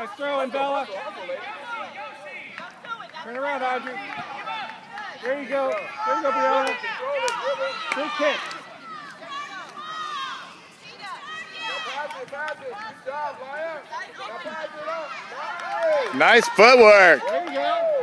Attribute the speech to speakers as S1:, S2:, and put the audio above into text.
S1: Nice throwing, Bella. Turn around, Audrey. There you go. There you go, Brianna. Good kick.
S2: Nice footwork.
S1: There you go.